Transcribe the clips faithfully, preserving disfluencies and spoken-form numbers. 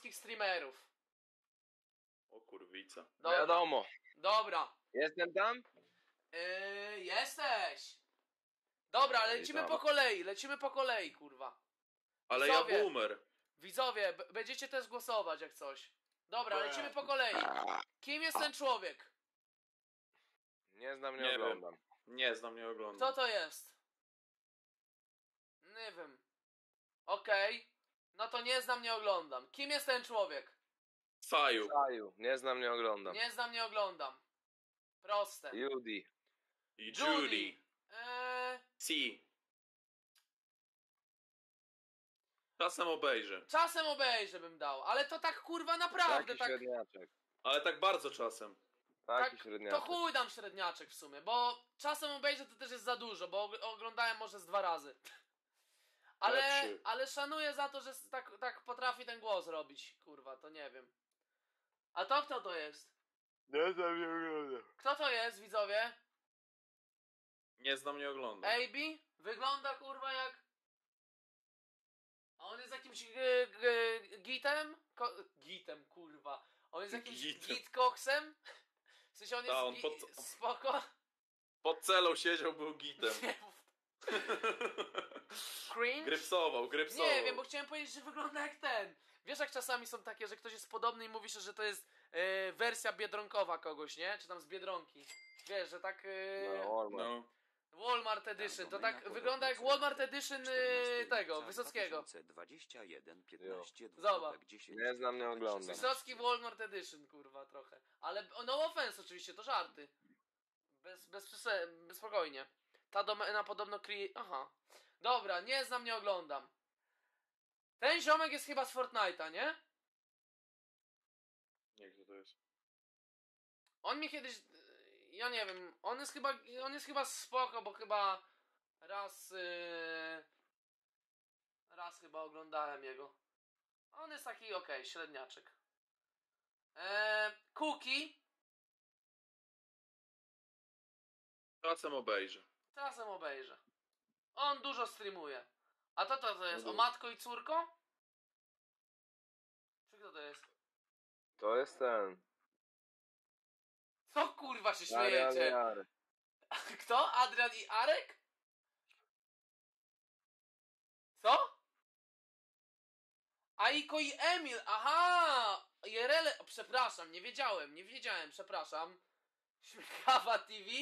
polskich streamerów. O kurwica. Dobra. Wiadomo. Dobra. Jestem tam? Yy, jesteś. Dobra, Ej, lecimy tam. po kolei, lecimy po kolei, kurwa. Ale Widzowie. ja boomer. Widzowie, b- będziecie też głosować jak coś. Dobra, Bre. lecimy po kolei. Kim jest ten człowiek? Nie znam, nie, Nie wiem. oglądam. Nie znam, nie oglądam. Kto to jest? Nie wiem. Okej. No to nie znam, nie oglądam. Kim jest ten człowiek? Saju. Saju, nie znam, nie oglądam. Nie znam, nie oglądam. Proste. Judy. I Judy. Eee, Si. Czasem obejrzę. czasem obejrzę bym dał, ale to tak kurwa naprawdę Taki tak. średniaczek. Ale tak bardzo czasem. Taki Tak, to średniaczek. chuj dam średniaczek w sumie, bo czasem obejrzę to też jest za dużo, bo og- oglądałem może z dwa razy. Ale, Lepszy. ale szanuję za to, że s- tak, tak potrafi ten głos robić, kurwa, to nie wiem. A to kto to jest? Nie znam, nie oglądam. Kto to jest, widzowie? Nie znam, nie oglądam. A B? Wygląda kurwa jak... A on jest jakimś g- g- gitem? Ko- gitem, kurwa. On jest jakimś Gitem. gitkoksem? W sensie on jest Ta, on gi- pod- spoko? Pod celą siedział, był gitem. Nie mów. Cringe? Grypsował, grypsował. Nie wiem, bo chciałem powiedzieć, że wygląda jak ten. Wiesz, jak czasami są takie, że ktoś jest podobny i mówisz, że to jest e, wersja biedronkowa kogoś, nie? Czy tam z Biedronki. Wiesz, że tak... E, No, Orman. No. Walmart Edition, to tak wygląda jak Walmart Edition e, tego, Wysockiego. dwadzieścia jeden piętnaście Zobacz. Nie znam, nie oglądam. Wysocki Walmart Edition, kurwa, trochę. Ale no offense oczywiście, to żarty. Bez, bez, przese- bez spokojnie. Ta domena podobno kryje... Aha. Dobra, nie znam, nie oglądam. Ten ziomek jest chyba z Fortnite'a, nie? Nie, kto to jest? On mi kiedyś... Ja nie wiem, on jest chyba... On jest chyba spoko, bo chyba raz... Yy, raz chyba oglądałem jego. On jest taki okej, średniaczek. Eee, Cookie. Czasem obejrzę. Czasem obejrzę. On dużo streamuje. A to to, to jest No o du- matko i córko? Czy kto to jest? To jest ten. Co kurwa się Ariel śmiejecie? Jary. Kto? Adrian i Arek? Co? Aiko i Emil, aha! Jerele, przepraszam, nie wiedziałem, nie wiedziałem, przepraszam. Śmiechawa T V?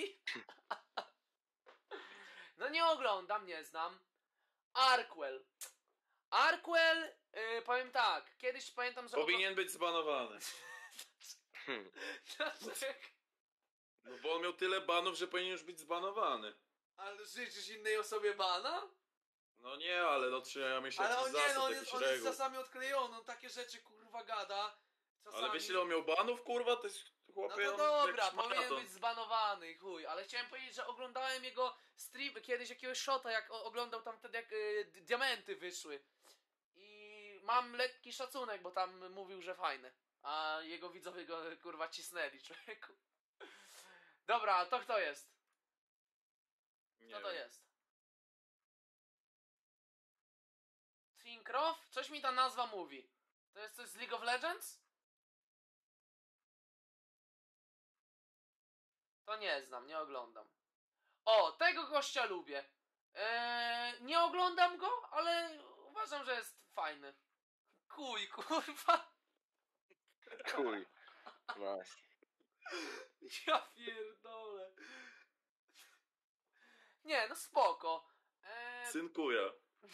No nie oglądam, nie znam. Arkwell. Arkwell, yy, powiem tak, kiedyś pamiętam, że... Powinien być zbanowany. Hmm. Dlaczego? No bo on miał tyle banów, że powinien już być zbanowany. Ale życzysz innej osobie bana? No nie, ale no trzeba mieć Ale jakiś on nie, zasad, no on jakiś jest, on jest reguł. czasami odklejony, on takie rzeczy kurwa gada. Czasami... Ale wiesz ile on miał banów, kurwa? To jest No chłopie, to on dobra, jakiś powinien maraton. być zbanowany, chuj. Ale chciałem powiedzieć, że oglądałem jego stream, kiedyś jakiegoś shota, jak o- oglądał tam wtedy, jak y, d- diamenty wyszły. I mam lekki szacunek, bo tam mówił, że fajne. A jego widzowie go kurwa cisnęli, człowieku. Dobra, a to kto jest? Nie Kto to wiem. jest? Tinkroff? Coś mi ta nazwa mówi. To jest coś z League of Legends? To nie znam, nie oglądam. O, tego gościa lubię. Eee, nie oglądam go, ale uważam, że jest fajny. Kuj, kurwa. Kuj. Nice. Ja pierdolę. Nie, no spoko. Eee, Synkuja.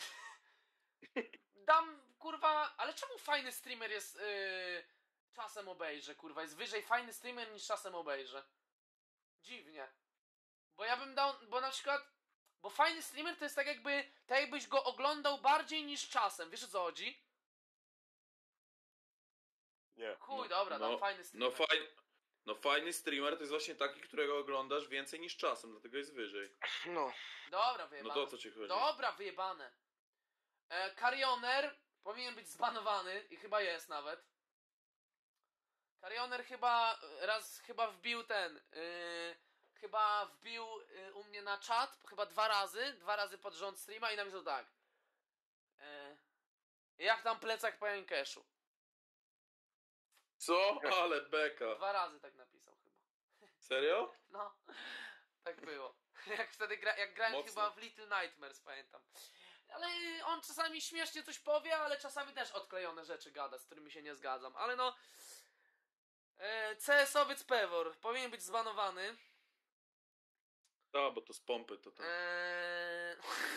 dam, kurwa, ale czemu fajny streamer jest yy, czasem obejrzę, kurwa, jest wyżej fajny streamer niż czasem obejrzę. Dziwnie. Bo ja bym dał, bo na przykład, bo fajny streamer to jest tak jakby, tak jakbyś go oglądał bardziej niż czasem, wiesz o co chodzi? Nie. Chuj, No, dobra, dam no, fajny No, streamer. faj... no fajny streamer to jest właśnie taki, którego oglądasz więcej niż czasem, dlatego jest wyżej. No. Dobra, No wyjebane. to o co ci chodzi? Dobra, wyjebane. E, Carrioner powinien być zbanowany i chyba jest nawet. Carrioner chyba raz chyba wbił ten, yy, chyba wbił yy, u mnie na czat, chyba dwa razy, dwa razy pod rząd streama i napisał tak. Yy, jak tam plecak po Jankeszu? Co? Ale beka. Dwa razy tak napisał chyba. Serio? No, tak było. Jak wtedy gra, jak grałem Mocno. chyba w Little Nightmares, pamiętam. Ale on czasami śmiesznie coś powie, ale czasami też odklejone rzeczy gada, z którymi się nie zgadzam. Ale no... E, C S-owiec Pewor powinien być zbanowany. A, bo to z pompy to tak. Eee...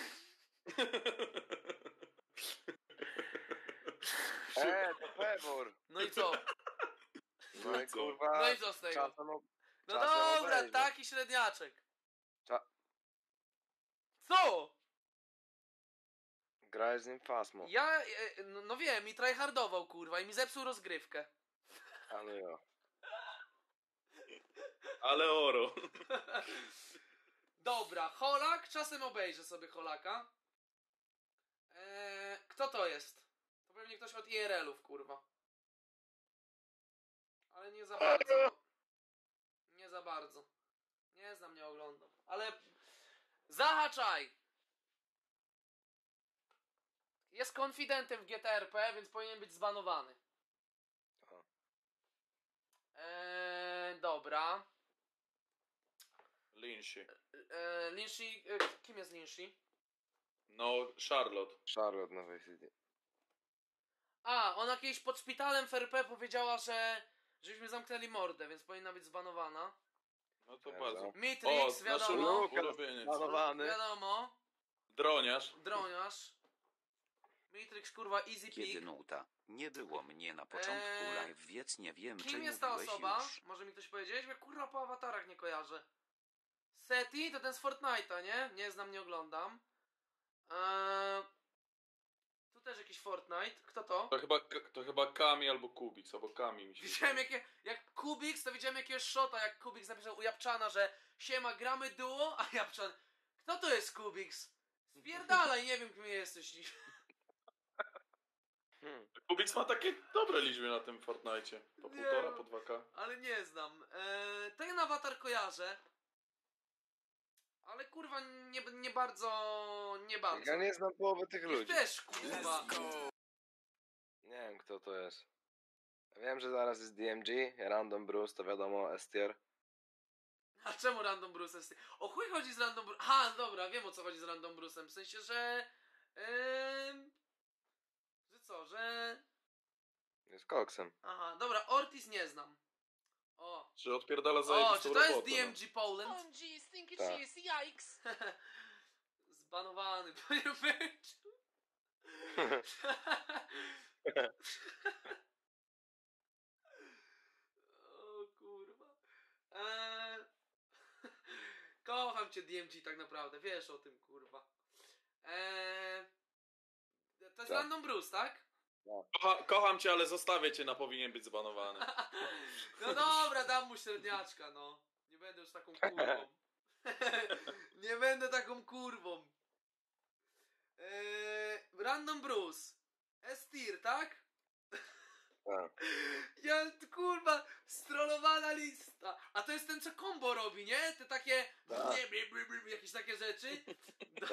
Eee, to Pewor. No i co? No i co? kurwa. No i co z tego? Czasem, o- No czasem dobra, obejrzę. taki średniaczek. Cza- Co? Grałeś z nim Fasmo. Ja, e, no, no wiem, i tryhardował kurwa i mi zepsuł rozgrywkę. Ale ja. Ale oro. Dobra, Holak, czasem obejrzę sobie Holaka. Eee, kto to jest? To pewnie ktoś od I R L-ów, kurwa. Ale nie za bardzo. Nie za bardzo. Nie znam, nie oglądam. Ale zahaczaj! Jest konfidentem w G T R P, więc powinien być zbanowany. O. Eee, dobra. Linshi. Eee, Linshi, e, kim jest Linshi? No, Charlotte. Charlotte na Vice City. A, ona kiedyś pod szpitalem w R P powiedziała, że żebyśmy zamknęli mordę, więc powinna być zbanowana. No to Ja bardzo. za. O, Mitrix, nasz wiadomo. Lukas. ulubieniec. Planowany. Wiadomo. Droniarz. Droniarz. Mitrix, kurwa, easy Kiedy pick. nuta. Nie było mnie na początku Eee, live, więc nie wiem, czy Kim jest ta mówiłeś osoba? już. Może mi ktoś powiedzieć? Ja kurwa po awatarach nie kojarzę. Seti to ten z Fortnite'a, nie? Nie znam, nie oglądam. Eee, tu też jakiś Fortnite. Kto to? To chyba, to chyba Kami albo Kubik, albo Kami mi się Widziałem wydaje. jakie, jak Kubiks, to widziałem jakiegoś shota, jak Kubiks napisał u Japczana, że siema, gramy duo, a Japczan, kto to jest Kubiks? Spierdalaj, nie wiem kim jesteś. Hmm. Kubik ma takie dobre liczby na tym Fortnite. Po Nie półtora, no. po dwa K. Ale nie znam. Eee, ten awatar kojarzę. Ale kurwa nie, nie bardzo, nie bardzo. Ja nie znam połowy tych Ich ludzi. też kurwa. Nie wiem kto to jest. Wiem, że zaraz jest D M G, Random Bruce, to wiadomo, S tier. A czemu Random Bruce jest... O chuj chodzi z Random Bruce... Aha, dobra, wiem o co chodzi z Random Bruce'em. W sensie, że... Eee, że co, że... Jest koksem. Aha, dobra, Ortiz nie znam. O. Że odpierdala O, zajebistą czy to jest robotę, D M G Poland? O M G, stinky Tak. cheese, yikes! Zbanowany powinien być. O kurwa. Eee... Kocham cię D M G tak naprawdę, wiesz o tym kurwa. Eee... To jest Tak. Random Bruce, tak? no. Kocha, kocham cię, ale zostawię cię na powinien być zbanowany. No dobra, dam mu średniaczka, no. Nie będę już taką kurwą. Nie będę taką kurwą. Eee, Random Bruce. S-tier, tak? Tak. Ja, kurwa, strollowana lista. A to jest ten, co combo robi, nie? Te takie... Tak. Nie, bli, bli, bli, jakieś takie rzeczy. Do,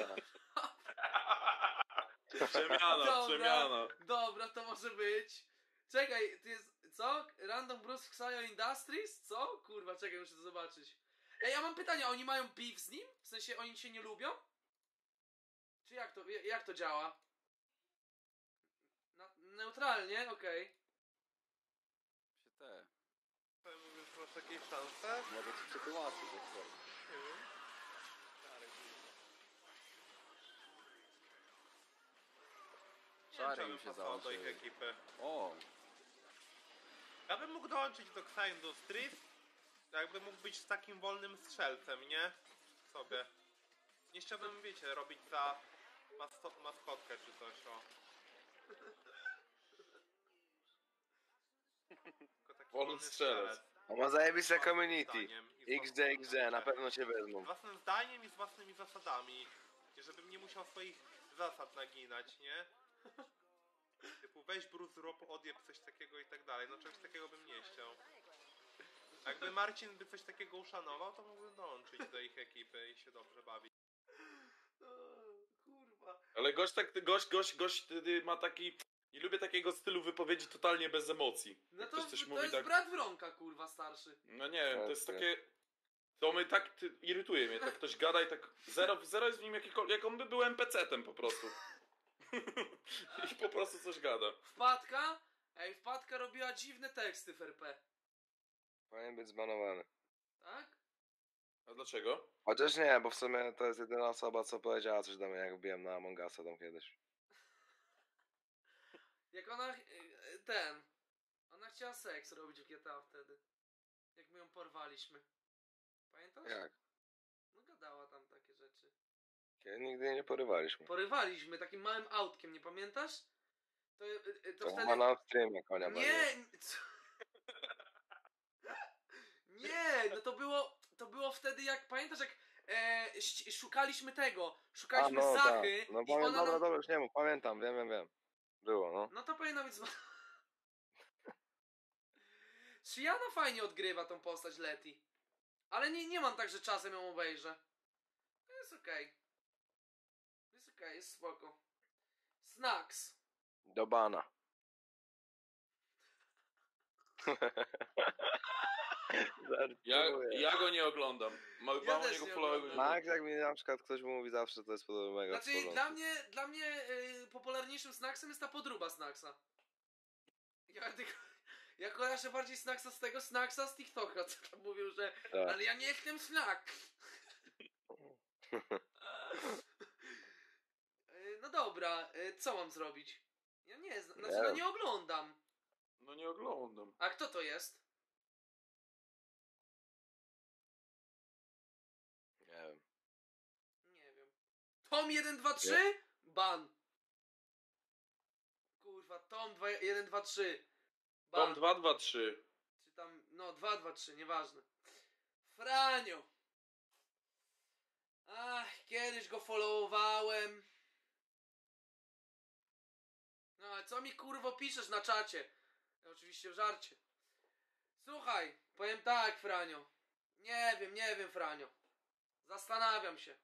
Przemiana, Dobra. przemiana. dobra, to może być. Czekaj, to jest... Co? Random Bruce w Xayo Industries? Co? Kurwa, czekaj, muszę to zobaczyć. Ej, ja mam pytanie, oni mają beef z nim? W sensie, oni się nie lubią? Czy jak to, jak to działa? Na, neutralnie? Okej. Się te. Mówiąc, masz jakieś szanse? Mogę ci przetłumaczyć, jak chcesz. Nie wiem. Szary Nie wiem, mi czy się ja bym pasował do ich załączył. ekipy. O, Ja bym mógł dołączyć do Xa Industries, jakby mógł być z takim wolnym strzelcem, nie? Sobie. Nie chciałbym, wiecie, robić za masto- maskotkę czy coś, o. Tylko taki Wolny strzelec. On ma zajebiste Własnym community. zdaniem i z X własnym- J X J, na pewno cię wezmą. Z własnym zdaniem i z własnymi zasadami. I żebym nie musiał swoich zasad naginać, nie? Typu weź Bruce Rob, odjeb coś takiego i tak dalej. No czegoś takiego bym nie chciał. A jakby Marcin by coś takiego uszanował, to mógłbym dołączyć do ich ekipy i się dobrze bawić. O, kurwa. Ale gość tak, gość, gość, gość wtedy ma taki I lubię takiego stylu wypowiedzi totalnie bez emocji. No Jak to, ktoś coś to mówi jest tak, brat Wronka, kurwa, starszy. no nie wiem, to jest Tak, takie... To mnie tak ty, irytuje mnie, tak ktoś gada i tak zero, zero jest w nim jakikolwiek, jak on by był en pe ce tem po prostu. I po prostu coś gada. Wpadka? Ej, Wpadka robiła dziwne teksty w er pe. Powinien być zbanowany. Tak? A dlaczego? Chociaż nie, bo w sumie to jest jedyna osoba, co powiedziała coś do mnie, jak wbiłem na Among Usa tam kiedyś. Jak ona... e, ten... Ona chciała seks robić w G T A wtedy. Jak my ją porwaliśmy. Pamiętasz? Jak? No gadała tam takie rzeczy. Kiedy nigdy jej nie porywaliśmy. Porywaliśmy takim małym autkiem, nie pamiętasz? To, e, e, to To wtedy... chyba na streamie konia bawiłeś. Nie! Co? Nie, no to było, to było wtedy jak, pamiętasz jak e, ś- szukaliśmy tego, A, szukaliśmy no Zachy tak. No i pamiętam, ona dobra, nam... dobra, już nie mów, pamiętam, wiem, wiem, wiem. Było, no. No to powinno być zwa... Shiana fajnie odgrywa tą postać Leti. Ale nie, nie mam tak, że czasem ją obejrzę. To jest okej. Jest okej, jest spoko. Snacks. Do bana. Ja, Żartuję. ja go nie oglądam. Ma, Ja mam u też niego nie followego. oglądam. Max, jak mi na przykład ktoś mówi zawsze, to jest podobno mega w Znaczy porządku. dla mnie, dla mnie y, popularniejszym snacksem jest ta podróba snacksa. Ja tylko... Ja kojarzę bardziej snacksa z tego snacksa z TikToka, co tam mówił, że Tak. ale ja nie jestem snack. Y, no dobra, y, co mam zrobić? Ja nie znam, znaczy Nie no wiem. nie oglądam. No nie oglądam. A kto to jest? Nie wiem. Nie wiem. Tom jeden dwa trzy? Ban. Kurwa, Tom jeden dwa trzy. Ban. Tom dwa dwa trzy. Czy tam, no dwa dwa trzy, nieważne. Franio. Ach, kiedyś go followowałem. No ale co mi kurwo piszesz na czacie? Ja oczywiście w żarcie. Słuchaj, powiem tak, Franio. Nie wiem, nie wiem, Franio. Zastanawiam się.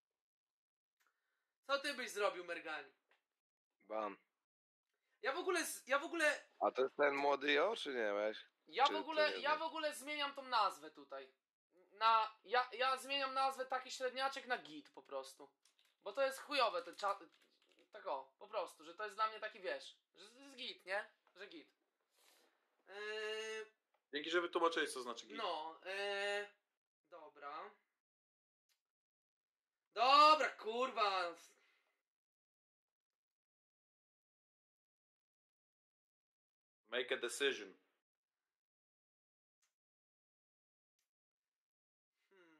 Co ty byś zrobił, Mergani? Ban. Ja w ogóle, z- ja w ogóle A to jest ten młody Jo, czy nie weź? Ja Czy w to ogóle, nie ja wiem? w ogóle zmieniam tą nazwę tutaj. Na, ja, ja zmieniam nazwę taki średniaczek na git po prostu. Bo to jest chujowe, te cza... Tak o, po prostu, że to jest dla mnie taki, wiesz, że to jest git, nie? Że git. Yy, Dzięki, że wytłumaczyłeś, co znaczy git. no, yy, dobra. Dobra, kurwa. Make a decision. Hmm.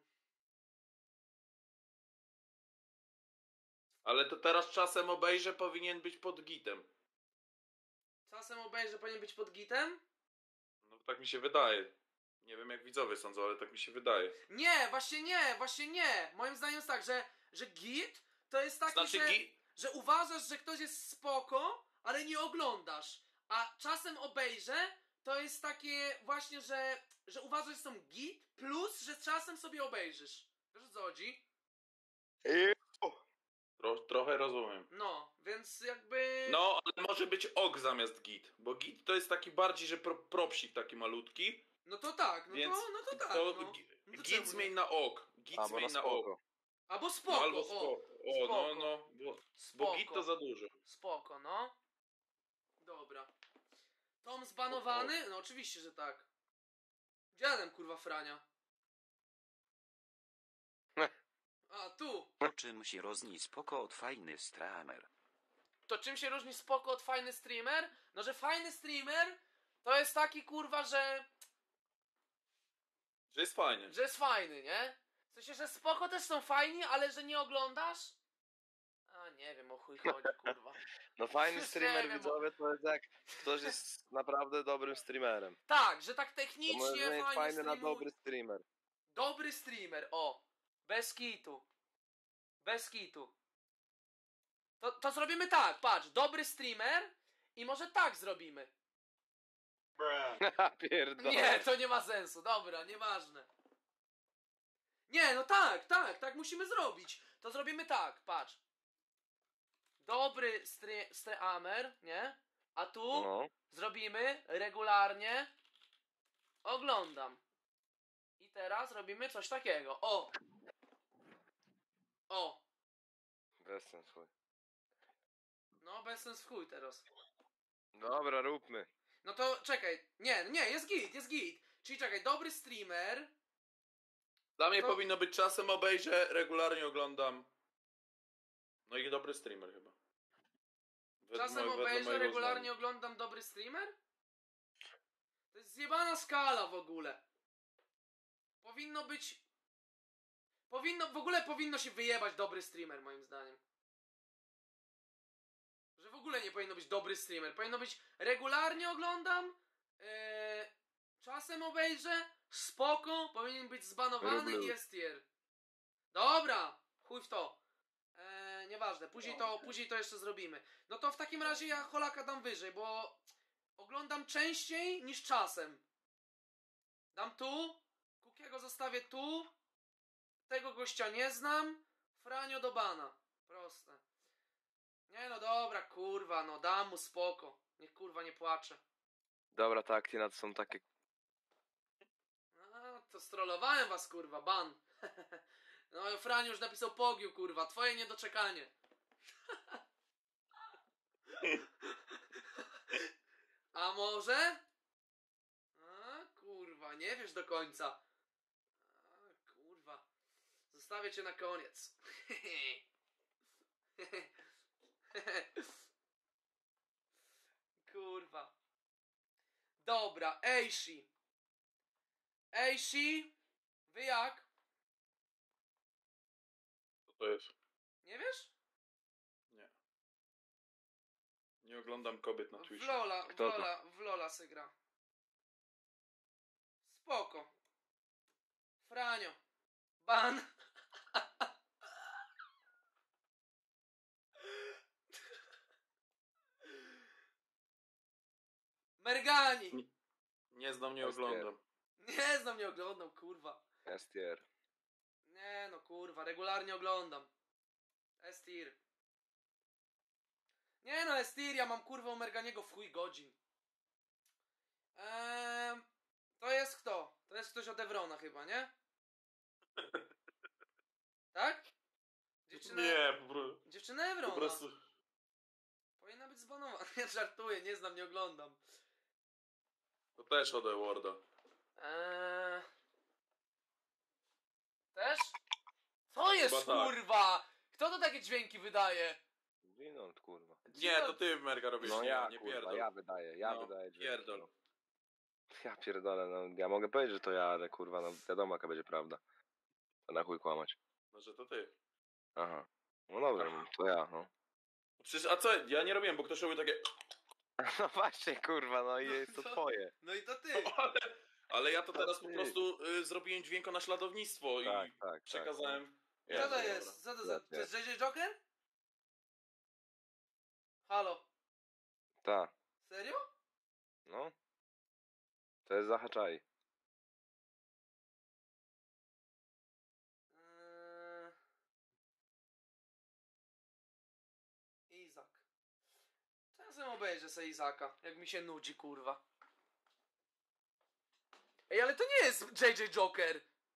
Ale to teraz czasem obejrzę powinien być pod gitem. Czasem obejrzę, powinien być pod gitem? No tak mi się wydaje. Nie wiem jak widzowie sądzą, ale tak mi się wydaje. Nie, właśnie nie, właśnie nie. Moim zdaniem jest tak, że, że git to jest taki, Znaczy że, git... że uważasz, że ktoś jest spoko, ale nie oglądasz. A czasem obejrzę to jest takie właśnie, że, że uważasz, że są git, plus, że czasem sobie obejrzysz. Wiesz o co chodzi? I... Tro, trochę rozumiem. No, więc jakby... No, ale może być ok zamiast git. Bo git to jest taki bardziej, że pro, propsik taki malutki. No to tak, no Więc to, no to tak, to no. gi- No to git czemu zmień nie? na ok. Git Albo zmień na na ok. spoko. Albo No, spoko, albo o, spoko. O, spoko. no, no. Bo, bo spoko. git to za dużo. Spoko, no. Dobra. Tom zbanowany? No oczywiście, że tak. Dziadem kurwa Frania. A, tu. To czym się różni spoko od fajny streamer? To czym się różni spoko od fajny streamer? No, że fajny streamer to jest taki kurwa, że, Że jest fajnie. że jest fajny, nie? W sensie, że spoko też są fajni, ale że nie oglądasz? A, nie wiem, o chuj chodzi, kurwa. No fajny Nie streamer, wiem, bo- widzowie, to jest jak ktoś jest naprawdę dobrym streamerem. Tak, że tak To może technicznie zmienić fajnie fajny na streamu- dobry streamer. Dobry streamer, o. Bez kitu. Bez kitu. To, to zrobimy tak, patrz, dobry streamer i może tak zrobimy. Pierdolę. Nie, to nie ma sensu, dobra, nieważne. Nie, no tak, tak, tak musimy zrobić. To zrobimy tak, patrz. Dobry stre- streamer, nie? A tu No. zrobimy regularnie oglądam. I teraz robimy coś takiego. O! O! Bez sensu. No bez sens w chuj teraz. Dobra, róbmy. No to czekaj. Nie, nie, jest git, jest git. Czyli czekaj, dobry streamer. Dla mnie To- powinno być czasem obejrzę, regularnie oglądam. No i dobry streamer chyba. Wedle Czasem mojego- wedle obejrzę, mojego regularnie uznania. oglądam dobry streamer? To jest zjebana skala w ogóle. Powinno być... Powinno, w ogóle powinno się wyjebać dobry streamer moim zdaniem. Że w ogóle nie powinno być dobry streamer. Powinno być regularnie oglądam, yy, czasem obejrzę, spoko, powinien być zbanowany Rublu. i jest tier. Dobra, chuj w to. Eee, nieważne, później to, później to jeszcze zrobimy. No to w takim razie ja Holaka dam wyżej, bo oglądam częściej niż czasem. Dam tu, Kukiego zostawię tu, tego gościa nie znam, Franio do bana. Proste. Nie no dobra, kurwa, no dam mu spoko. Niech kurwa nie płacze. Dobra, te akcje to są takie... No, to strollowałem was, kurwa, ban. No, Franiu już napisał pogił, kurwa, twoje niedoczekanie. A może? A, kurwa, nie wiesz do końca. A, kurwa. Zostawię cię na koniec. Kurwa. Dobra, Eishi. Eishi, wy jak? Co to jest? Nie wiesz? Nie. Nie oglądam kobiet na W Twitchu. Lola, w Kto to? Lola, w Lola se gra. Spoko. Franio. Ban. Mergani. Nie znam, nie Jest oglądam. Nie znam, nie oglądam, kurwa. S tier. Nie no, kurwa, regularnie oglądam. S-tier. Nie no, S-tier, ja mam kurwa u Merganiego w chuj godzin. Eee, to jest kto? To jest ktoś od Evrona chyba, nie? Tak? Dziewczyna, Nie, po prostu. dziewczyna Evrona. Po prostu. Powinna być zbanowana. Nie żartuję, nie znam, nie oglądam. To też od Ewarda. Eee... Też? Co jest, Chyba tak. kurwa? Kto to takie dźwięki wydaje? Winold, kurwa. Nie, to ty Merga robisz, No nie, ja, nie kurwa, pierdol. ja wydaję, ja No, wydaję dźwięki, pierdol. no. Ja pierdolę, no ja mogę powiedzieć, że to ja, ale kurwa, no wiadomo jaka będzie prawda. To na chuj kłamać. No, że to ty. Aha. No dobra, no, to ja, no. Przecież, a co? Ja nie robiłem, bo ktoś robił takie... No właśnie, kurwa, no i jest to to- twoje. No i to ty. Ale, ale ja to teraz po ty. prostu y, zrobiłem dźwięko naśladownictwo Tak, i tak, przekazałem... tak. Co to Dobra. jest? Co to za... Jest, To jest J J Joker? Halo? Tak, Serio? no. To jest zahaczaj. Eee... Izak. Czasem obejrzę sobie Izaka, jak mi się nudzi, kurwa. Ej, ale to nie jest J J Joker!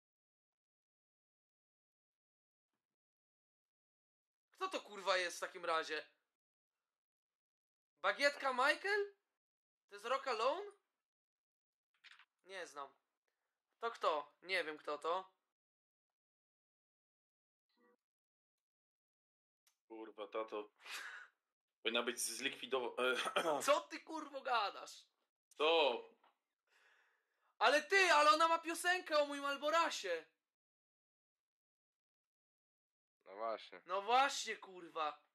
Kto to kurwa jest w takim razie? Bagietka Michael? To jest Rock Alone? Nie znam. To kto? Nie wiem kto to. Kurwa, tato. Powinna być zlikwidowana... Co ty kurwo gadasz? Co? Ale ty, ale ona ma piosenkę o moim Alborasie. No właśnie. No właśnie, kurwa.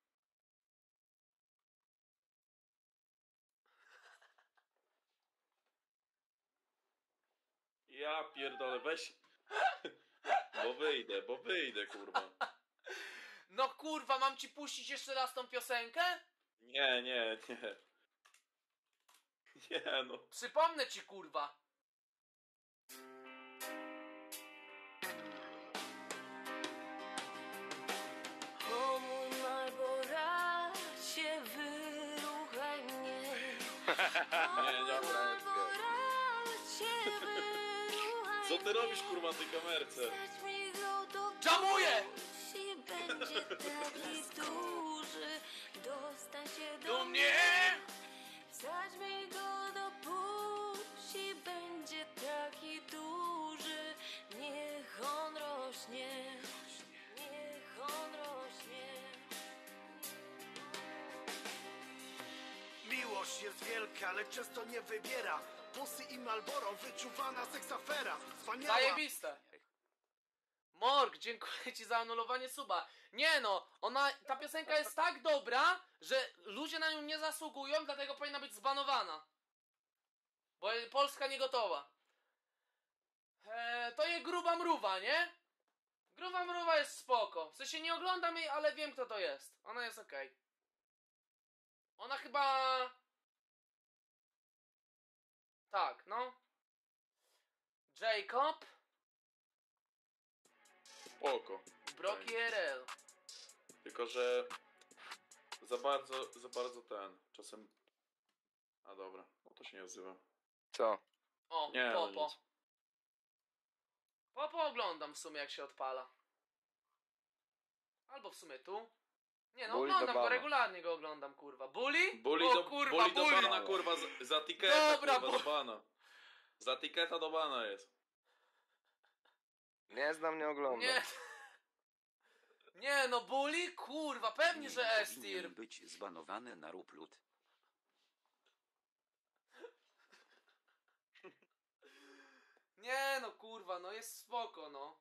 Ja pierdolę, weź... Bo wyjdę, bo wyjdę, kurwa. No kurwa, mam ci puścić jeszcze raz tą piosenkę? Nie, nie, nie. Nie, no. Przypomnę ci, kurwa. O mój Malboracie, wyruchaj mnie. Nie, nie, Co ty robisz, kurwa, na tej kamerce? Dżamuję! Do mnie! Wsadź mi go do buzi, będzie taki duży. Niech on rośnie, niech on rośnie. Miłość jest wielka, lecz często nie wybiera. Pussy i Marlboro, wyczuwana seksafera. Wspaniała. Zajebiste. Morg, dziękuję ci za anulowanie suba. Nie no, ona, ta piosenka jest tak dobra, że ludzie na nią nie zasługują, dlatego powinna być zbanowana. Bo Polska nie gotowa. Eee, to jest gruba mruwa, nie? Gruba mruwa jest spoko. W sensie nie oglądam jej, ale wiem kto to jest. Ona jest okej. Ona chyba... Tak, no. Jacob. Spoko. Broki R L. Tylko, że za bardzo, za bardzo ten, czasem... A dobra, no to się nie odzywa. Co? O, Nie, no Popo. nic. Popo oglądam w sumie jak się odpala. Albo w sumie tu. Nie no, Bully do oglądam go, bana. regularnie go oglądam, kurwa. Bully? Bully O do, kurwa, bully do bully! bana, kurwa, za, za tiketa, Dobra, kurwa, bo- do bana. Za tiketa do bana jest. Nie znam, nie oglądam. Nie. Nie no, Bully? Kurwa, pewnie, że Powinien S-tier. być zbanowany na Ruplut. Nie no, kurwa, no jest spoko, no.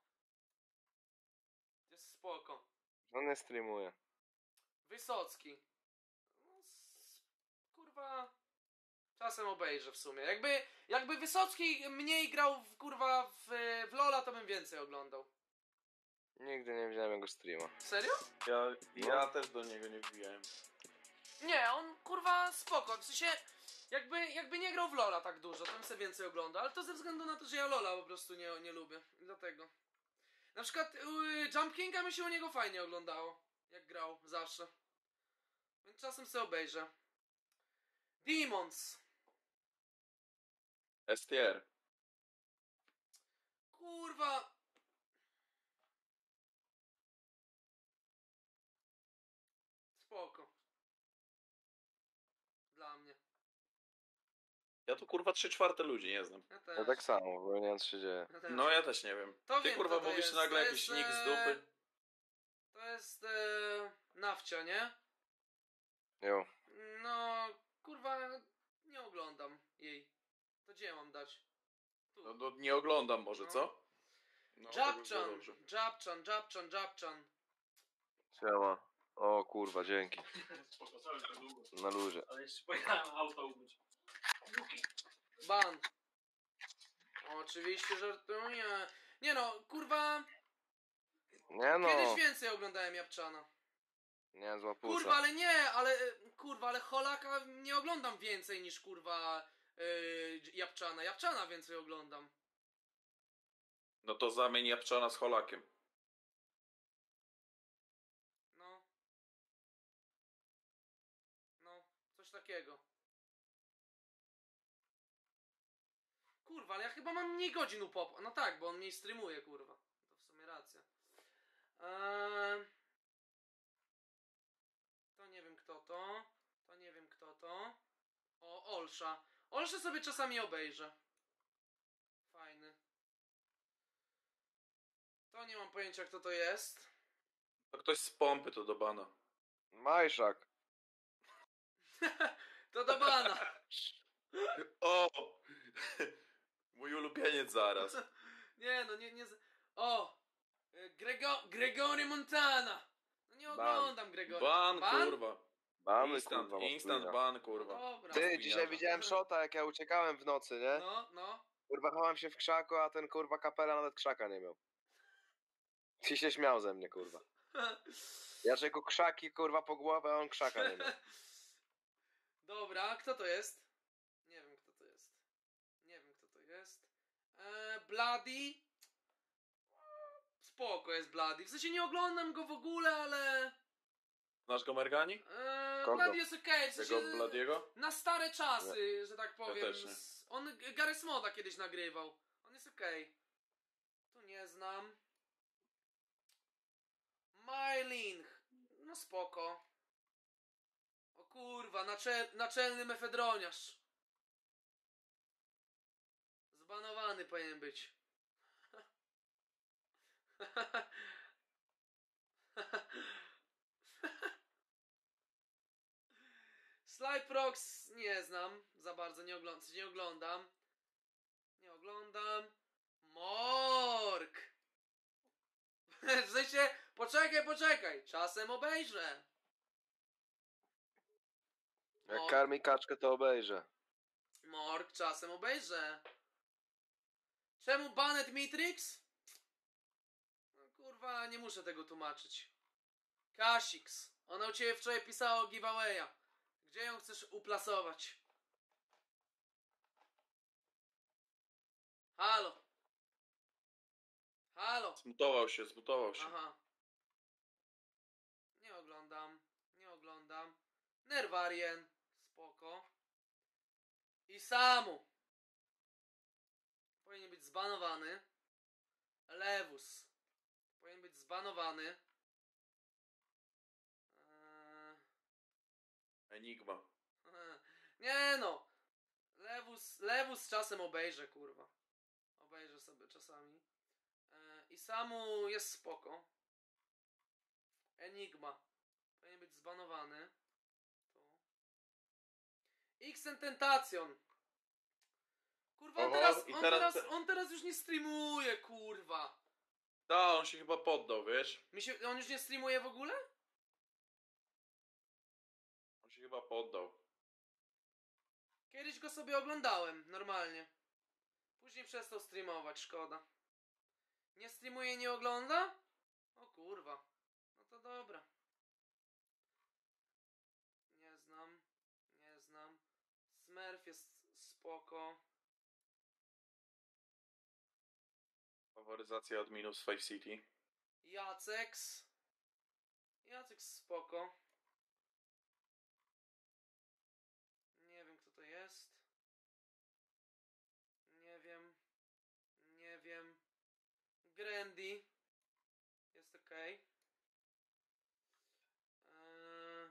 Jest spoko. On nie streamuje. Wysocki. No, s- kurwa... Czasem obejrzę w sumie. Jakby, jakby Wysocki mniej grał w, kurwa w, w Lola, to bym więcej oglądał. Nigdy nie widziałem jego streama. Serio? Ja, No. ja też do niego nie wbijałem. Nie, on kurwa spoko. W sensie, jakby, jakby nie grał w Lola tak dużo, to bym sobie więcej oglądał. Ale to ze względu na to, że ja Lola po prostu nie, nie lubię. I dlatego. Na przykład yy, Jump Kinga mi się u niego fajnie oglądało. Jak grał, zawsze. Więc czasem sobie obejrzę. Demons. S T R. Kurwa. Spoko. Dla mnie. Ja tu kurwa trzy czwarte ludzi nie znam. Ja też. Ja tak samo, bo nie wiem co się dzieje. Ja też. No ja też nie wiem. To Ty wiem, kurwa kto to mówisz jest. nagle To jakiś jest, nick z e, dupy. To jest e, Nawcia, nie? Jo. No, kurwa, nie oglądam jej. To gdzie mam dać? Tu. No, no nie oglądam może, No. co? No, tak by było Japchan, dobrze. Japchan, Japchan, Japchan. Siema. O kurwa, dzięki. Na luzie. Ale jeszcze pojechałem auto umyć. Ban. Oczywiście żartuję. Nie no, kurwa, Nie no. kiedyś więcej oglądałem Japczana. Nie zła Kurwa, pusa. ale nie, ale e, kurwa, ale Holaka nie oglądam więcej niż kurwa yy, Japczana. Japczana więcej oglądam. No to zamień Japczana z Holakiem. No. No, coś takiego. Kurwa, ale ja chyba mam mniej godzin u Pop. No tak, bo on mniej streamuje, kurwa. To w sumie racja. Eee... To nie wiem kto to. To nie wiem kto to. O, Olsza. Olsza sobie czasami obejrzę. Fajny. To nie mam pojęcia kto to jest. To ktoś z pompy to do bana. Majszak. To do bana. O! Mój ulubieniec zaraz. Nie no, nie, nie. z- O! Y, Grego, Gregory Montana! No nie Ban. oglądam Gregory. Ban, kurwa. Mamy Instant, kurwa. instant maskulina. ban, No kurwa. dobra. Ty, dzisiaj widziałem shota jak ja uciekałem w nocy, nie? No, no. Kurwa chowałem się w krzaku, a ten kurwa kapela nawet krzaka nie miał. Ci się śmiał ze mnie, kurwa. Ja czego krzaki kurwa po głowę, a on krzaka nie miał. Dobra, kto to jest? Nie wiem kto to jest. Nie wiem kto to jest. Eee, Bloody. Spoko jest Bloody. W sensie nie oglądam go w ogóle, ale... Znasz go, Mergani? Eee, Kogo? Bloody jest okej, w sensie, Tego Bladiego? na stare czasy, że tak powiem. też nie. S- On Gareth Moda kiedyś nagrywał. On jest okej. Tu nie znam. Mylin. No spoko. O kurwa, naczel, naczelny mefedroniarz. Zbanowany powinien być. Slyprox nie znam za bardzo, nie, ogląd nie oglądam. Nie oglądam. Mork! W sensie, poczekaj, poczekaj, czasem obejrzę. Jak Mork, karmi kaczkę, to obejrzę. Mork, czasem obejrzę. Czemu Banet Matrix? No kurwa, nie muszę tego tłumaczyć. Kasix, ona u ciebie wczoraj pisała o giveawaya. Gdzie ją chcesz uplasować? Halo? Halo? Zmutował się, zmutował się. Aha. Nie oglądam. Nie oglądam. Nerwarien. Spoko. I Samu. Powinien być zbanowany. Lewus. Powinien być zbanowany. Eee... Enigma. Nie no. Lewus, Lewus czasem obejrzę, kurwa. Obejrzę sobie czasami. E, I Samu jest spoko. Enigma. Powinien być zbanowany. Tu. Xen Tentacion. Kurwa, on Oho, teraz, i on, teraz teraz, te- on teraz już nie streamuje, kurwa. Ta, on się chyba poddał, wiesz? Mi się, on już nie streamuje w ogóle? On się chyba poddał. Kiedyś go sobie oglądałem, normalnie. Później przestał streamować, szkoda. Nie streamuje, nie ogląda? O kurwa. No to dobra. Nie znam. Nie znam. Smurf jest spoko. Faworyzacja od minus Five City. Jaceks. Jaceks spoko. Nie wiem kto to jest. Nie wiem. Nie wiem. Grandy. Jest okej. Eee...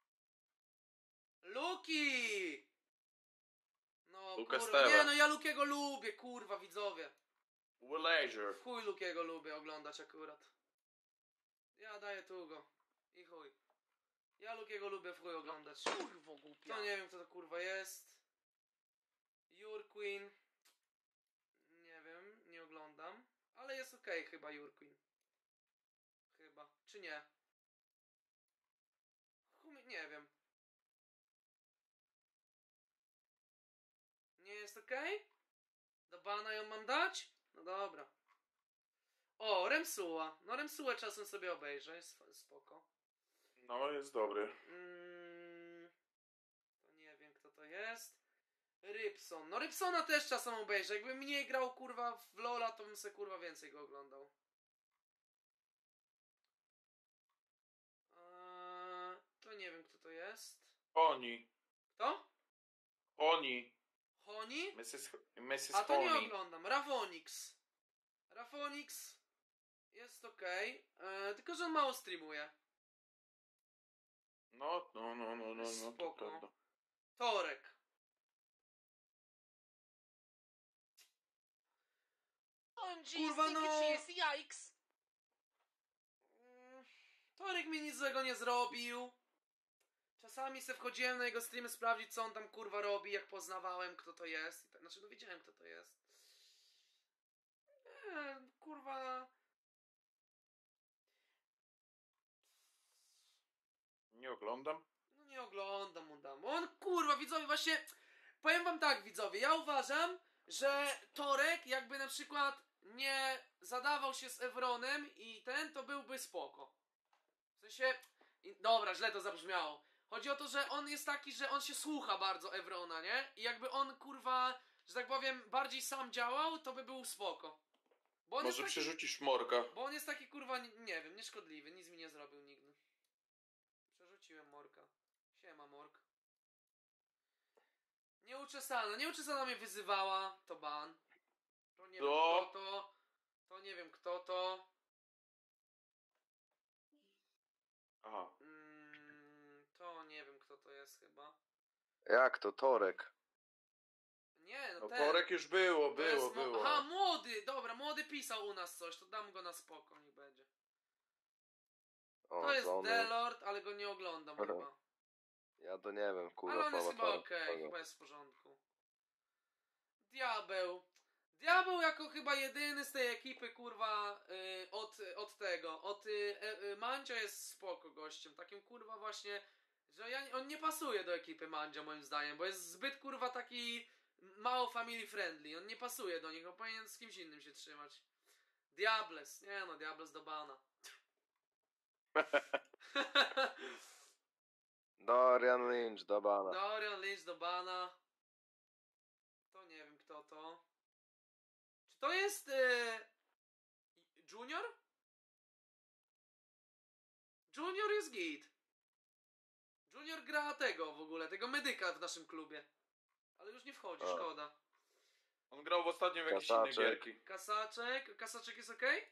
Luki! No Luka kurwa, Stewa. nie no ja Lukiego lubię, kurwa widzowie. Leisure. W chuj Lukiego lubię oglądać akurat. Ja daję tu go. I chuj. Ja Lukiego lubię w chuj oglądać. Kurwo głupia. To nie wiem kto to kurwa jest. Jurqueen. Nie wiem, nie oglądam. Ale jest okej chyba Jurqueen. Chyba. Czy nie? Chumi, nie wiem. Nie jest okej? Do bana ją mam dać? No dobra. O, Remsuła. No Remsułę czasem sobie obejrzę, jest f- spoko. No, jest dobry. Mm, to nie wiem kto to jest. Rybson. No Rybsona też czasem obejrzę. Jakbym nie grał kurwa w Lola, to bym se kurwa więcej go oglądał. Eee, to nie wiem kto to jest. Oni. Kto? Oni. Honi? missus missus A to nie Honey. oglądam. Rafonix. Rafonix jest okej. Eee, tylko że on mało streamuje. No, no, no, no, no, no, to Spoko. prawda. Torek. O M G, Kurwa, stinky no. cheese, yikes. Mm, Torek mi nic złego nie zrobił. Czasami se wchodziłem na jego streamy sprawdzić co on tam kurwa robi, jak poznawałem kto to jest. I tak, znaczy no wiedziałem kto to jest. Nie, kurwa. Nie oglądam. No nie oglądam mu dam. On kurwa widzowie właśnie. Powiem wam tak widzowie, ja uważam, że Torek jakby na przykład nie zadawał się z Evronem i ten to byłby spoko. W sensie. I, dobra, źle to zabrzmiało. Chodzi o to, że on jest taki, że on się słucha bardzo Evrona, nie? I jakby on kurwa, że tak powiem, bardziej sam działał, to by był spoko. Bo on Może jest taki, przerzucisz Morka. bo on jest taki kurwa, nie, nie wiem, nieszkodliwy, nic mi nie zrobił nigdy. Nieuczesana, nieuczesana mnie wyzywała, to ban. To nie Co? wiem kto to. To nie wiem kto to. Aha. Mm, to nie wiem kto to jest chyba. Jak to? Torek. Nie, no No ten. Torek już było, To było, jest mo- było. Aha, młody, dobra, młody pisał u nas coś, to dam go na spoko, niech będzie. O, To jest Zony. Delord, ale go nie oglądam chyba. Ja to nie wiem, kurwa, Ale on jest chyba Torek. okej, chyba jest w porządku. Diabeł. Diabeł jako chyba jedyny z tej ekipy, kurwa, y, od, od tego, od y, y, Mandzio jest spoko gościem, takim kurwa właśnie, że ja, on nie pasuje do ekipy Mandzio moim zdaniem, bo jest zbyt kurwa taki mało family friendly, on nie pasuje do nich, on powinien z kimś innym się trzymać. Diables, nie no, Diables do bana. Dorian Lynch, do bana. Dorian Lynch do bana. To nie wiem kto to. Czy to jest e... Junior? Junior jest git. Junior gra tego w ogóle, tego medyka w naszym klubie. Ale już nie wchodzi, A. szkoda. On grał w ostatnio w jakieś inne Kasaczek. gierki. Kasaczek, Kasaczek jest okej?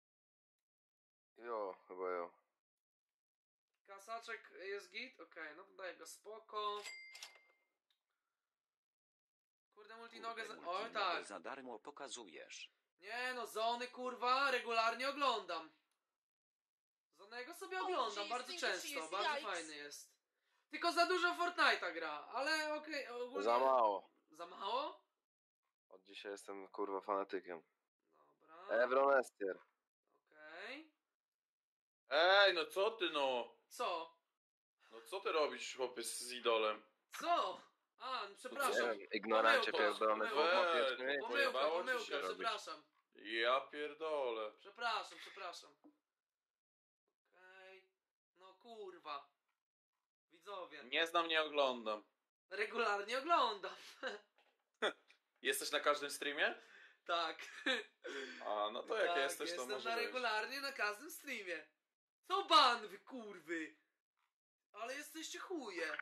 Jo, chyba jo. Kasaczek jest git? Okej, no to daję go spoko. Kurde, multinogę za... Kurde, Oj multinogę tak. za darmo pokazujesz. Nie no, Zony kurwa, regularnie oglądam. Zonego sobie oglądam, Jeez, bardzo think często, she is bardzo yikes. fajny jest. Tylko za dużo Fortnite'a gra, ale okej, ogólnie... Za mało. Za mało? Od dzisiaj jestem, kurwa, fanatykiem. Dobra, Evron Estier. okej. Ej, no co ty no? Co? No co ty robisz, chłopiec, z idolem? Co? A, no Nie przepraszam. wiem, ignorancie Pomyłka, pierdolony pomyłka. chłop Weź, mafioczny. Pomyłka, Pojebało ci pomyłka, się robić. przepraszam. Ja pierdolę. Przepraszam, przepraszam. Okej. No kurwa. Widzowie. Nie znam, nie oglądam. Regularnie oglądam. Jesteś na każdym streamie? Tak. A, no to jak Tak, jesteś, to jestem może na być. regularnie na każdym streamie. Co ban wy kurwy? Ale jesteście chuje.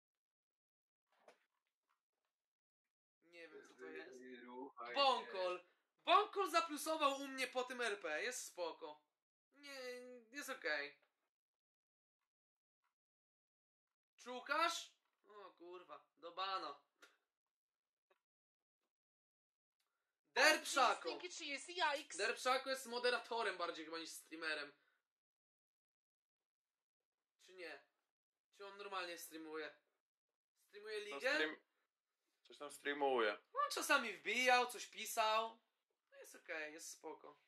Nie wiem co to jest. Bonkol. Bonkol zaplusował u mnie po tym R P. Jest spoko. Nie, jest okej. Szukasz? O kurwa, do bana. Derpszako. Think she is yikes. Derpszako jest moderatorem bardziej chyba niż streamerem. Czy nie? Czy on normalnie streamuje? Streamuje No, ligę? stream... Coś tam streamuje. On czasami wbijał, coś pisał. No jest okej, jest spoko.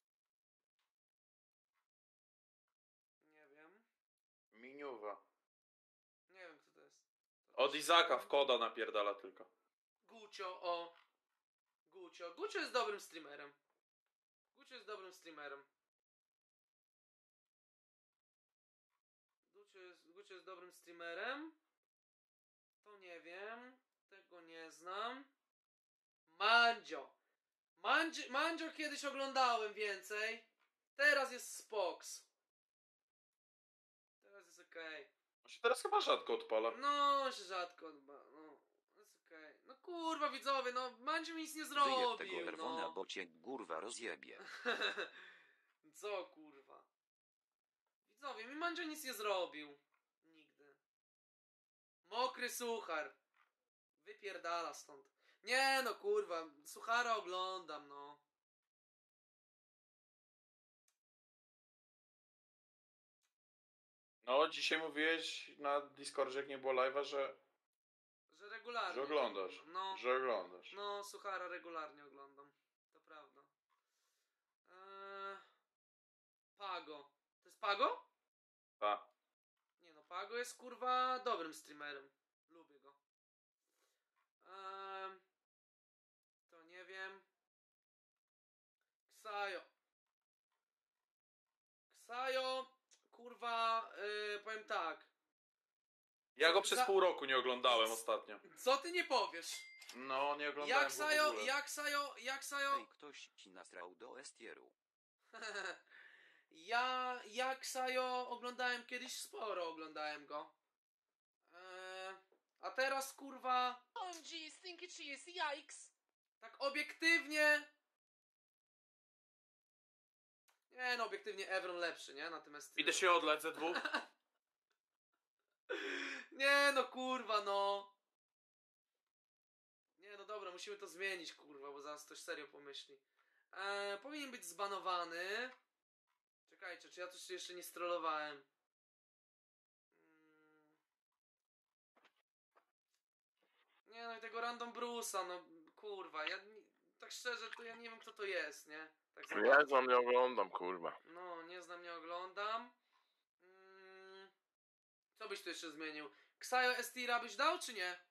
Nie wiem. Miniuwa. Nie wiem kto to jest. Od Izaka w koda napierdala tylko. Gucio, o. Gucio. Gucio jest dobrym streamerem. Gucio jest dobrym streamerem. Gucio jest, Gucio jest dobrym streamerem. To nie wiem. Tego nie znam. Mandzio. Mandzio, Mandzio kiedyś oglądałem więcej. Teraz jest Spox. Teraz jest okej. On się teraz chyba rzadko odpala. No, się rzadko odba. No, jest okej. No kurwa widzowie, no Mandzio mi nic nie Wyjeb zrobił, tego Erwona, no. bo cię kurwa rozjebie. Co kurwa? Widzowie, mi Mandzio nic nie zrobił. Nigdy. Mokry suchar. Wypierdala stąd. Nie no kurwa, suchara oglądam no. No, dzisiaj mówiłeś na Discordzie, jak nie było live'a, że, Że regularnie. że oglądasz. No, Że oglądasz. no suchara regularnie oglądam. To prawda. Eee, Pago. To jest Pago? Tak. Nie no, Pago jest kurwa dobrym streamerem. Lubię go. Ehm, to nie wiem. Ksajo. Ksajo, kurwa, yy, powiem tak. Ja go przez Za- pół roku nie oglądałem ostatnio. Co ty nie powiesz? No, nie oglądałem Jak go w Sajo, ogóle. jak Sajo, jak Sajo... Ej, ktoś ci nastrał do Estieru. Ja, jak Sajo oglądałem kiedyś sporo, oglądałem go. Eee, A teraz kurwa, O M G, Stinky Cheese, yikes. tak obiektywnie... Nie no, obiektywnie Evron lepszy, nie? Na tym stylu. Idę się odlać ze dwóch. Nie no kurwa no. Nie no dobra, musimy to zmienić kurwa, bo zaraz ktoś serio pomyśli. Eee, powinien być zbanowany. Czekajcie, czy ja coś jeszcze nie strollowałem? Mm. Nie no i tego Random Bruce'a, no kurwa, ja nie, tak szczerze to ja nie wiem kto to jest, nie? Tak za Ja znam, nie oglądam, kurwa. No, nie znam, nie oglądam. Mm. Co byś tu jeszcze zmienił? Xayo Estira byś dał, czy nie?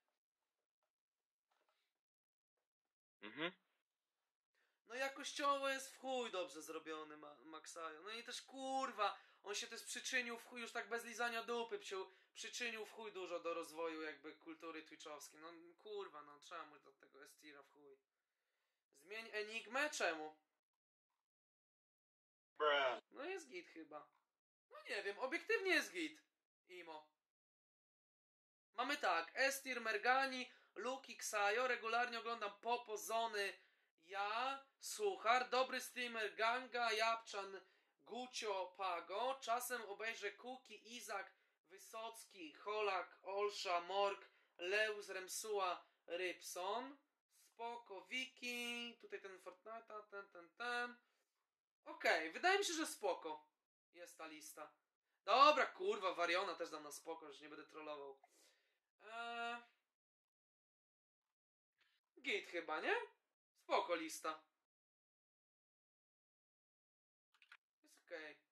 Mhm. No jakościowo jest w chuj dobrze zrobiony ma Maxayo. No i też kurwa, on się też przyczynił w chuj, już tak bez lizania dupy, się przyczynił w chuj dużo do rozwoju jakby kultury twitchowskiej. No kurwa, no trzeba mu do tego Estira w chuj. Zmień Enigmę? Czemu? No jest git chyba. No nie wiem, obiektywnie jest git. Imo. Mamy tak, Estir, Mergani, Luki, Xayo, regularnie oglądam Popo, Zony, ja, Suchar, dobry streamer Ganga, Japczan, Gucio, Pago, czasem obejrzę Kuki, Izak, Wysocki, Holak, Olsza, Morg, Leus, Remsuła, Rybson, spoko, Wiki, tutaj ten Fortnite, ten, ten, ten. Okej, okay, wydaje mi się, że spoko jest ta lista. Dobra, kurwa, Wariona też dam na spoko, już nie będę trollował. Eee... Git chyba, nie? Spoko lista. Jest okej. Okay.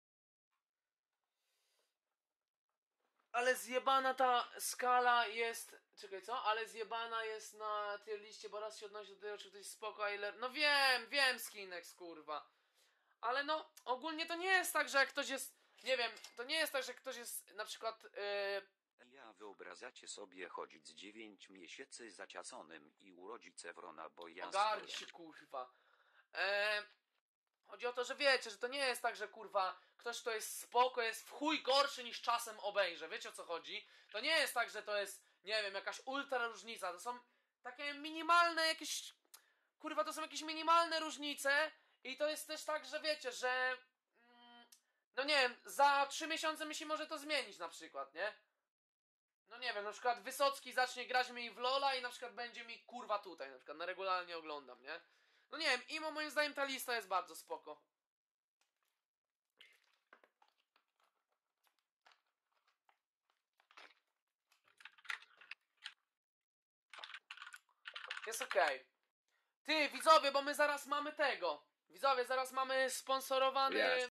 Ale zjebana ta skala jest... Czekaj, co? Ale zjebana jest na tej liście, bo raz się odnosi do tego, czy ktoś spoko, a ile... No wiem, wiem, Skinex, kurwa. Ale no, ogólnie to nie jest tak, że jak ktoś jest... Nie wiem, to nie jest tak, że ktoś jest na przykład... Yy... Ja wyobrażacie sobie chodzić z dziewięć miesięcy zaciaconym i urodzić Evrona, bo ja... Ogarnij się, kurwa. Eee, chodzi o to, że wiecie, że to nie jest tak, że kurwa ktoś, kto jest spoko, jest w chuj gorszy niż czasem obejrzy. Wiecie o co chodzi? To nie jest tak, że to jest, nie wiem, jakaś ultra różnica. To są takie minimalne jakieś... Kurwa, to są jakieś minimalne różnice i to jest też tak, że wiecie, że... Mm, no nie wiem, za trzy miesiące mi się może to zmienić na przykład, nie? No nie wiem, na przykład Wysocki zacznie grać mi w Lola i na przykład będzie mi kurwa tutaj, na przykład na regularnie oglądam, nie? No nie wiem, Imo moim zdaniem ta lista jest bardzo spoko. Jest okej. Okay. Ty, widzowie, bo my zaraz mamy tego. Widzowie, zaraz mamy sponsorowany... Yes.